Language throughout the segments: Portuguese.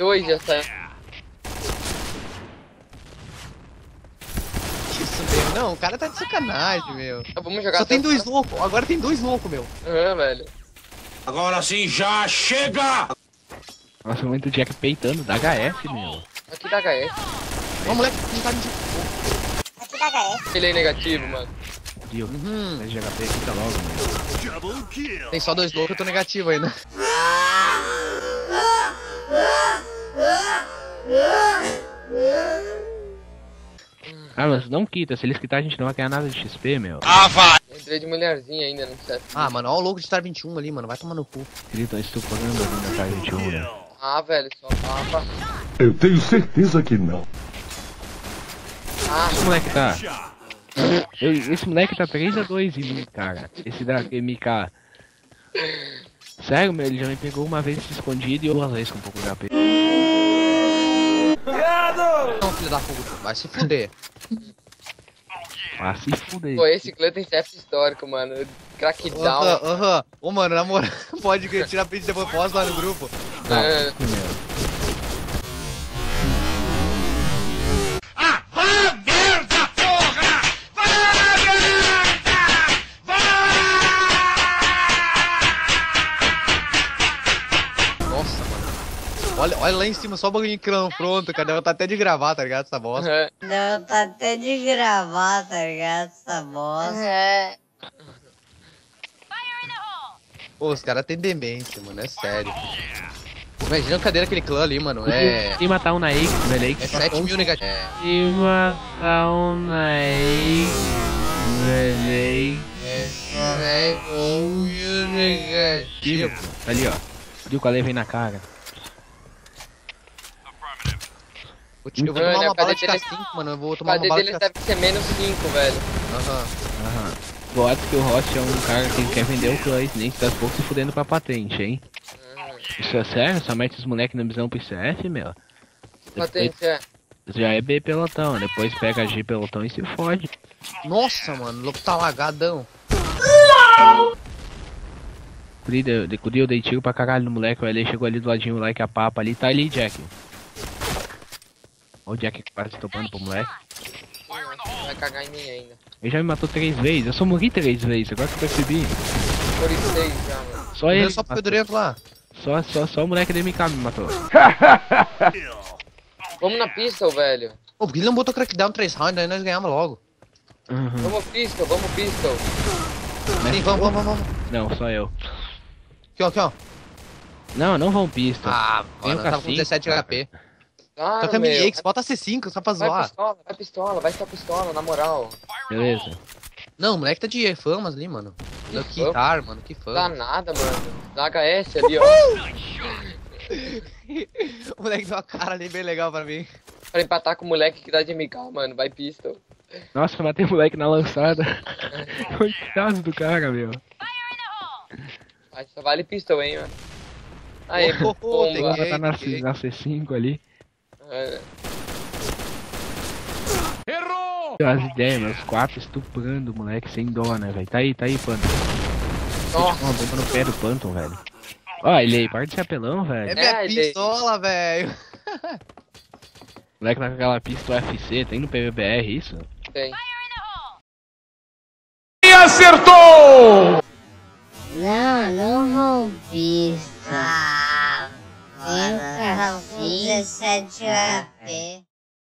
2 já saiu. Isso, meu. Não, o cara tá de sacanagem, meu. Vamos jogar Só tem 2 loucos. Agora tem 2 loucos, meu. Velho. Agora sim, já chega! Nossa, muito Jack peitando da HF, meu. Aqui da HS. Ó, moleque, não tá me... Aqui da HS. Ele é negativo, mano. Viu? Mas de HP fica logo, meu. Tem só 2 loucos, eu tô negativo ainda. Ah, mas não quita. Se eles quitar, a gente não vai ganhar nada de XP, meu. Entrei de mulherzinha ainda, não sei. Ah, mano, ó o louco de Star 21 ali, mano. Vai tomar no cu. Eles estão estuprando ali na casa de né? Velho, só mapa. Eu tenho certeza que não. Esse moleque tá... Esse moleque tá 3-2 em mim, cara. Esse da MK. Sério, meu, ele já me pegou uma vez escondido e eu 2 vezes com um pouco de HP. Não, filho da puta. Vai se fuder. Ah, se fuder. Pô, esse Clã tem CF histórico, mano. Crackdown. Aham. Ô, mano, na moral, pode tirar print depois posto lá no grupo. É. Merda, porra! Nossa, mano. Olha lá em cima, só o bagulho pronto, cara. Ela tá até de gravar, tá ligado? Essa bosta. É. Não, tá até de gravar, tá ligado? Essa bosta. É. Pô, os caras têm demência, mano. É sério. Imagina a cadeira aquele clã ali, mano. É. E matar um Naik, velho. É 7 mil negativos. E matar um Naik, velho. É 7 mil negativos. Ali, ó. Viu qual vem na cara. Eu vou tomar uma bala de K5, mano. Eu vou O tomar uma KD bala de deles K5. deve ser menos 5, velho. Aham. Boato que o Rost é um cara que quer vender o clã, nem se das pouco se fudendo pra patente, hein? Isso é sério? Só mete os moleques na visão pro ICF, meu? Patente é. Já é B pelotão, depois pega G pelotão e se fode. Nossa, mano. O louco tá lagadão. Eu dei tiro pra caralho no moleque, ele chegou ali do ladinho lá que a papa ali, tá ali, Jack. Olha o Jack quase topando pro moleque. Vai cagar em mim ainda. Ele já me matou 3 vezes, eu só morri 3 vezes, agora que eu percebi. Por isso 6 já, mano. Só ele. Só porque eu durei lá. Só o moleque da MK me matou. Vamos na pistol, velho. Pô, porque ele não botou crackdown 3 rounds, aí nós ganhamos logo. Vamos pistol, vamos pistol. Sim, vamos. Não, só eu. Aqui, ó. Não vão pista. Ah, Vem mano, o eu tava com K5, 17 cara. HP. Claro, Toca meu. MX, bota C5 só pra zoar. Vai só pistola, na moral. Beleza. Não, o moleque tá de famas ali, mano. Que tar, mano, que Dá fama. nada, mano. Dá HS ali, ó. O moleque deu uma cara ali bem legal pra mim. Pra empatar com o moleque que dá de MK, mano. Vai pistol. Nossa, eu matei o moleque na lançada. Coitado do cara, meu. Mas só vale pistol, hein, mano. Aí, Oh, bomba. tem Ela tá na que- C5 ali. É. As ideias, meus 4 estuprando o moleque sem dó, né, velho? Tá aí, Phantom. Nossa, Uma bomba no pé do Phantom, velho. Ó, ele aí, para de ser apelão, É velho. minha É, pistola, velho. O moleque tá com aquela pista UFC, tem no PVBR isso? tem. Não vou pista. Agora com 17 HP.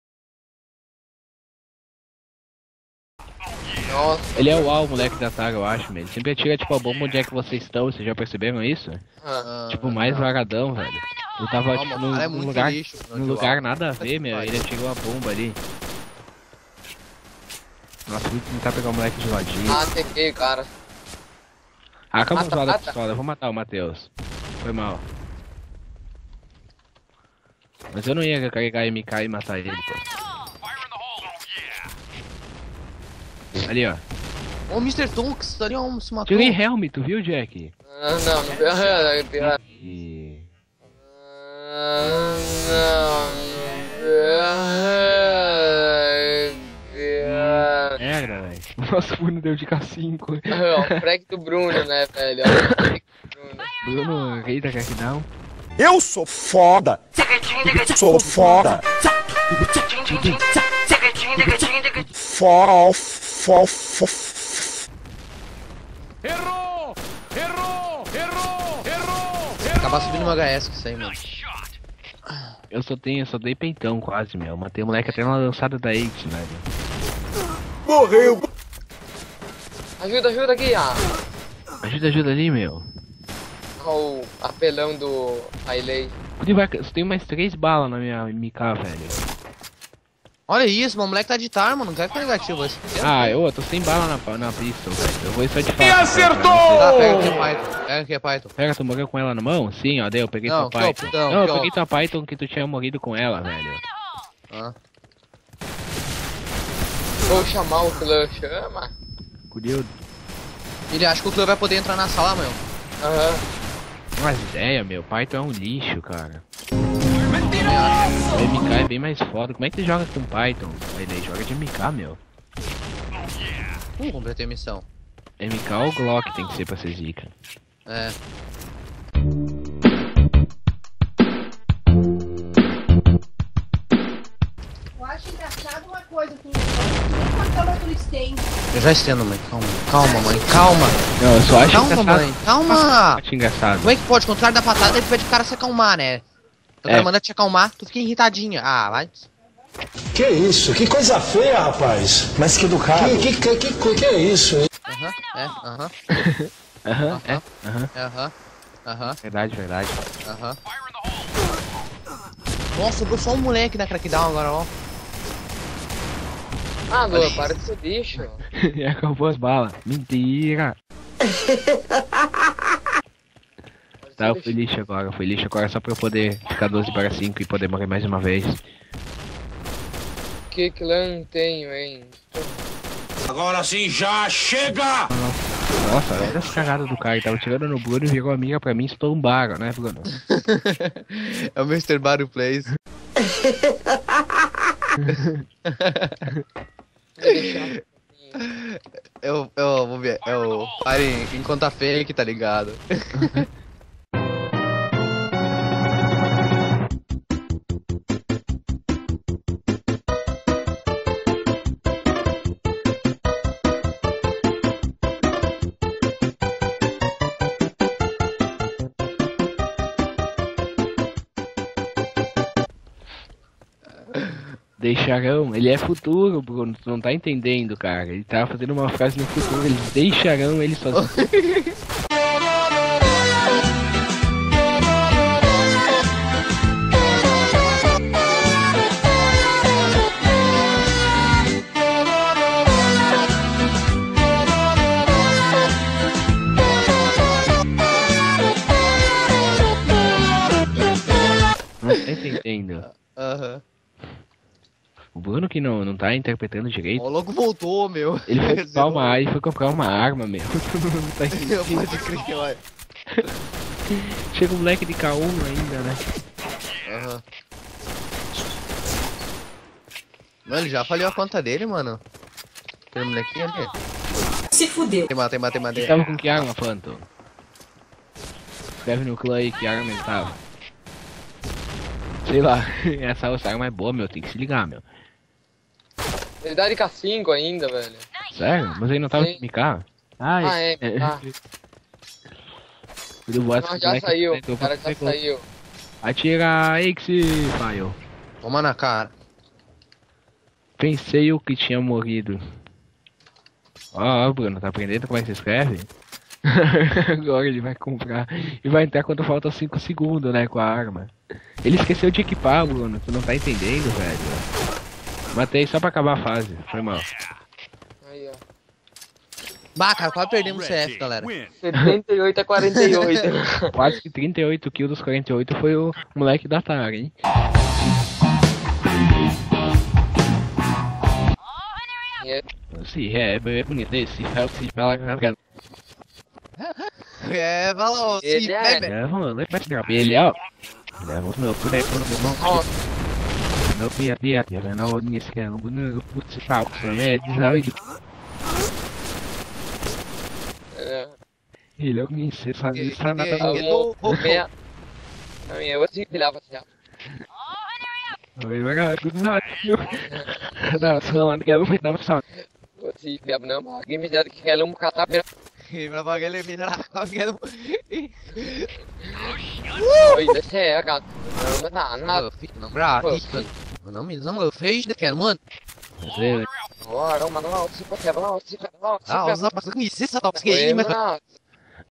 Nossa, Ele é o AU, moleque da Taga, eu acho, velho. Ele sempre atira, tipo, a bomba onde é que vocês estão, vocês já perceberam isso? Tipo, mais vagadão, velho. Ele tava, Não, tipo, mano, o cara é num muito lugar, lixo, mano, num de lugar UAU. nada a ver, meu. Ele atirou a bomba ali. Nossa, vou tentar pegar o moleque de ladinho. ATQ, cara. Ah, acabou de mata, falar da mata. pistola, eu vou matar o Matheus. Foi mal. Mas eu não ia carregar MK e matar ele, pô. Ali, ó. Ô, Mr. Tonks, ali ó, se matou. Tirei Helm, tu viu, Jack? Não é pior. E... Merda, velho. O nosso Bruno deu de K5. O frag do Bruno, né, velho? O frag do Bruno. Bruno, rei da crackdown. Eu sou foda. Sou foda. Errou! Errou! Errou! Errou! Acabar subindo uma HS com isso aí, mano. Eu só dei peitão quase, meu. Matei o moleque até na lançada da Ace, velho. Morreu. Ajuda aqui, Ajuda ali, meu. o apelão do Ailey. Você tem mais 3 balas na minha MK, velho. Olha isso, mano, o moleque tá de arma, não quer ficar negativo esse. Eu tô sem bala na pistol, velho. Eu vou só de fato. E acertou! Tá, pega aqui a Python. Pega, tu morreu com ela na mão? Sim, ó, daí eu peguei Não, tua que Python. ó, Não, eu que ó. peguei tua Python que tu tinha morrido com ela, velho. Ah. Vou chamar o clã, chama. Curioso. Ele acha que o Cleo vai poder entrar na sala, meu. Aham. Umas ideias, meu. Python é um lixo, cara. O MK é bem mais foda. Como é que tu joga com Python? Ele joga de MK, meu. Completei a missão. MK ou Glock tem que ser pra ser zica. É. Eu acho engraçado uma coisa com nem cama que eles têm. Eu já estendo, mãe. Calma, mãe. Calma. Não, eu só acho Calma, engraçado. mãe. Calma. Acho engraçado. Como é que pode? Quando o cara dá patada, ele pede o cara se acalmar, né? O cara manda te acalmar, tu fica irritadinha. Ah, vai. Que isso? Que coisa feia, rapaz. Mas que educado. Que é isso, hein? Verdade. Nossa, sobrou só um moleque na crackdown agora, ó. Lua, para de ser bicho. E acabou as balas. Mentira. Tá, eu fui lixo agora só pra eu poder ficar 12/5 e poder morrer mais uma vez. Que clã tenho, hein? Agora sim já chega! Nossa, olha essa cagada do cara, ele tava tirando no Bruno e virou amiga pra mim e estou um baro, né, Bruno? É o Mr. Baru Plays. Eu vou ver, é o pare em conta fake, tá ligado? Deixarão, ele é futuro, Bruno, tu não tá entendendo, cara. Ele tava fazendo uma frase no futuro, eles deixarão ele sozinho. Não tá entendendo. Aham. O Bruno que não tá interpretando direito. O logo voltou, meu. Ele foi comprar uma arma, meu. Não tá entendendo. Pode crer, olha. Chega um moleque de K1 ainda, né? Aham. Mano, ele já falhou a conta dele, mano. Aquele molequinho ali. Se fudeu. Tem mata. Ele tava com que arma, Phantom? Escreve no clã aí que arma ele tava. Sei lá, essa arma é boa, meu, tem que se ligar, meu. Ele dá de K5 ainda, velho. Sério? Mas ele não tava Sim. de MK? Ah, é. Não, já saiu, o cara já saiu. Atira X, Faio. Toma na cara. Pensei o que tinha morrido. Ó, Bruno, tá aprendendo como é que se escreve? Agora ele vai comprar e vai entrar quando falta 5 segundos, né, com a arma. Ele esqueceu de equipar, Bruno, tu não tá entendendo, velho. Matei só pra acabar a fase, foi mal. Aí, ó. Bah, cara, quase perdemos o CF, galera. 78-48. Quase que 38 kills dos 48 foi o moleque da Atari, hein? Sim, é bonito esse, se fala. É, falou, sim, bebe. Ele, ó. Leva o meu boneco no meu mão. Não pia, não, nisso que é um boneco, putz, falso, é, desavido. Ele é o que você faz isso, nada. Jag var typ vilja vara Oi, não, só não quero muito não, só. Vou typ vilja benam. Game já que ela kata ber. Berapa kali pindah kau gitu. Oi, deixa eu cara. Não tá nada. Não berarti. Não me não fez de que mano. Agora, mano, não se pode não, se Ah, usar para isso essa top skin, mas